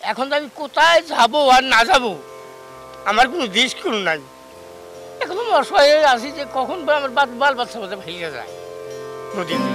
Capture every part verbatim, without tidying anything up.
এখন আমি কোথায় যাব আর না যাব আমার কোনো দিশ কোনো নাই। এখন আমি অসহায় আছি যে কখন আমার বাল বাচ্চা বাচ্চা ভেঙে যায় নদীতে।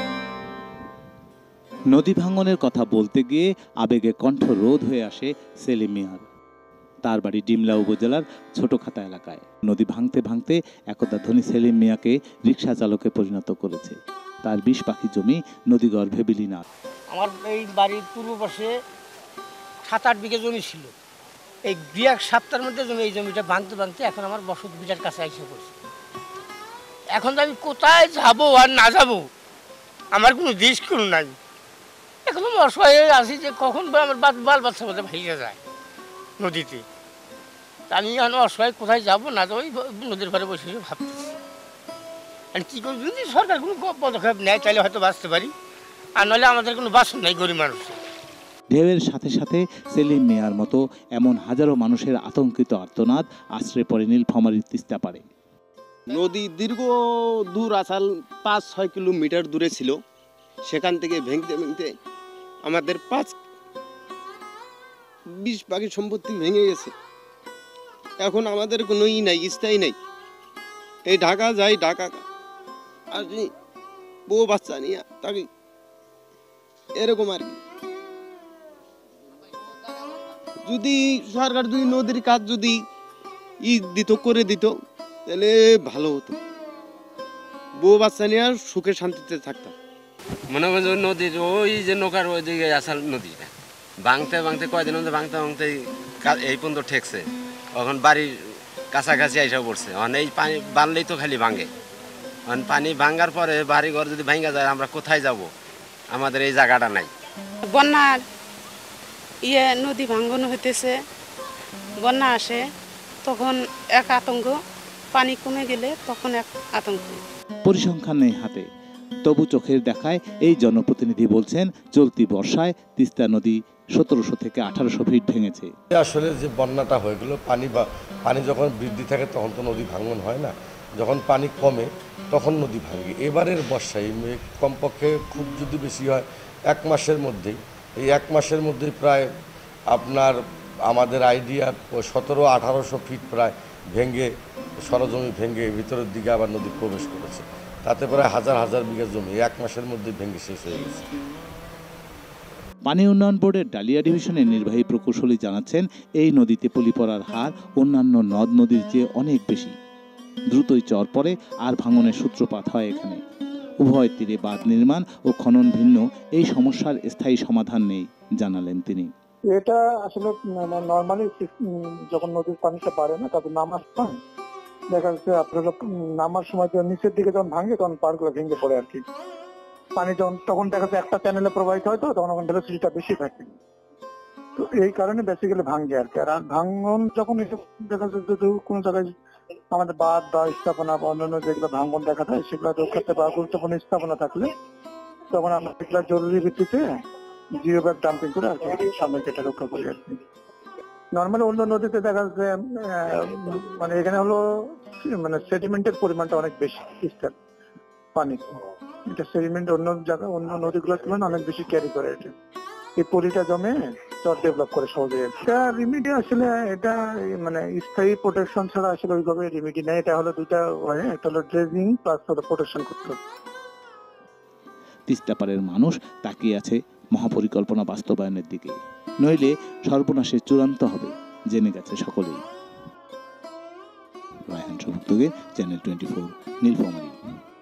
নদী ভাঙনের কথা বলতে গিয়ে আবেগে কণ্ঠ রোধ হয়ে আসে সেলিম মিয়ার। তার বাড়ি ডিমলা উপজেলার ছোটখাতা এলাকায়। নদী ভাঙতে ভাঙতে একদা ধনী সেলিম মিয়াকে রিক্সা চালকে পরিণত করেছে। তার বিশ পাখি জমি নদীগর্ভে বিলীন। আমার এই বাড়ির পূর্ব পাশে সাত আট বিঘা জমি ছিল। এই দুই এক সপ্তাহের মধ্যে জমি এই জমিটা ভাঙতে ভাঙতে এখন আমার বসত বিটার কাছে এসে পড়ছে। এখন আমি কোথায় যাব আর না যাব আমার কোনো দিশ কোনো নাই। এখন আমি অসহায় আছি যে কখন আমার বাল বাচ্চা বাচ্চা ভেঙে যায় নদীতে। আমি এখন অসহায় কোথায় যাব না যাবো নদীর পাড়ে বসে বসে ভাবতেছি আর কী করি। যদি সরকার কোনো পদক্ষেপ নেয় তাহলে হয়তো বাঁচতে পারি, আর নাহলে আমাদের কোনো বাসন নাই গরিব মানুষের। ঢেউয়ের সাথে সাথে সেলিম মিয়ার মতো এমন হাজারো মানুষের আতঙ্কিত আর্তনাদ আশ্রয় পড়ে নীলফামারীর তিস্তা পাড়ে। নদী দীর্ঘ দূর আসাল পাঁচ ছয় কিলোমিটার দূরে ছিল। সেখান থেকে ভেঙতে ভেঙতে আমাদের পাঁচ বিশ পাখি সম্পত্তি ভেঙে গেছে। এখন আমাদের কোনো ই নাই, স্থায়ী নাই। এই ঢাকা যাই, ঢাকা আসি বউ বাচ্চা নিয়ে তাকে এরকম আর কি। যদি সরকার যদি নদীর কাজ যদি ই দিত করে দিত তাহলে ভালো হতো। বউ বাচ্চা নিয়ে আর সুখে শান্তিতে থাকতাম। মনে করেন ওই নদীর ওই যে নৌকার ওই দিকে আসাল নদীটা ভাঙতে ভাঙতে কয়দিন মধ্যে ভাঙতে ভাঙতে এই পর্যন্ত ঠেকছে। এখন বাড়ির কাছাকাছি আইসা পড়ছে। এখন এই পানি বানলেই তো খালি ভাঙে। এখন পানি ভাঙার পরে বাড়ি ঘর যদি ভাঙা যায় আমরা কোথায় যাব? আমাদের এই জায়গাটা নাই। বন্যার ইয়ে নদী ভাঙন হইতেছে, বন্যা আসে তখন এক আতঙ্ক, পানি কমে গেলে তখন এক আতঙ্ক। পরিসংখ্যান নেই হাতে, তবু চোখের দেখায় এই জনপ্রতিনিধি বলছেন চলতি বর্ষায় তিস্তা নদী সতেরোশো থেকে আঠারোশো ফিট ভেঙেছে। আসলে যে বন্যাটা হয়ে গেল, পানি বা পানি যখন বৃদ্ধি থাকে তখন তো নদী ভাঙন হয় না, যখন পানি কমে তখন নদী ভাঙে। এবারের বর্ষায় কমপক্ষে খুব যদি বেশি হয় এক মাসের মধ্যেই, এই এক মাসের মধ্যেই প্রায় আপনার আমাদের আইডিয়া সতেরো আঠারোশো ফিট প্রায় ভেঙে সরজমি ভেঙে ভিতরের দিকে আবার নদী প্রবেশ করেছে। তাতে প্রায় হাজার হাজার বিঘা জমি এক মাসের মধ্যে ভেঙে শেষ হয়ে গেছে। পানি উন্নয়ন বোর্ডের ডালিয়া ডিভিশনের নির্বাহী প্রকৌশলী জানাচ্ছেন এই নদীতে পলি পড়ার হার অন্যান্য নদ নদীর চেয়ে অনেক বেশি। দ্রুতই চর পড়ে আর ভাঙনের সূত্রপাত হয় এখানে। উভয় তীরে বাঁধ নির্মাণ ও খনন ভিন্ন এই সমস্যার স্থায়ী সমাধান নেই জানালেন তিনি। এটা আসলে নর্মালি যখন নদীর পানিটা বাড়ে না তখন নামার সময় দেখা যাচ্ছে আপনার নামার সময় নিচের দিকে যখন ভাঙে তখন পাড়গুলো ভেঙে পড়ে আর কি। পানি যখন তখন দেখা যাচ্ছে একটা চ্যানেলে প্রবাহিত হয় তো তখন ওখানে ভেলোসিটিটা বেশি থাকে, তো এই কারণে বেসিক্যালি ভাঙে আর কি। আর ভাঙন যখন দেখা যাচ্ছে যদি কোনো জায়গায় আমাদের বাঁধ বা স্থাপনা বা অন্যান্য যেগুলো ভাঙন দেখা যায় সেগুলো রক্ষাতে বা গুরুত্বপূর্ণ স্থাপনা থাকলে তখন আমরা সেগুলো জরুরি ভিত্তিতে জিও ব্যাগ ডাম্পিং করে আর কি সামনে যেটা রক্ষা করি আর কি। নর্মালি অন্য নদীতে দেখা যাচ্ছে মানে এখানে হলো মানে সেডিমেন্টের পরিমাণটা অনেক বেশি তিস্তার পানি। এটা সেডিমেন্ট অন্য জায়গায় অন্য নদীগুলোর তুলনায় অনেক বেশি ক্যারি করে। এটা এই পলিটা জমে চর ডেভেলপ করে সহজে। এটা রিমিডি আসলে এটা মানে স্থায়ী প্রোটেকশন ছাড়া আসলে ওইভাবে রিমিডি নেই। এটা হলো দুইটা ওয়ে, একটা হলো ড্রেজিং প্লাস হলো প্রোটেকশন করতে হবে। তিস্তা পাড়ের মানুষ তাকিয়ে আছে মহাপরিকল্পনা বাস্তবায়নের দিকে, নইলে সর্বনাশের চূড়ান্ত হবে জেনে গেছে সকলেই। রায়হান সবুক্তকে চ্যানেল টোয়েন্টি ফোর নীলফামারী।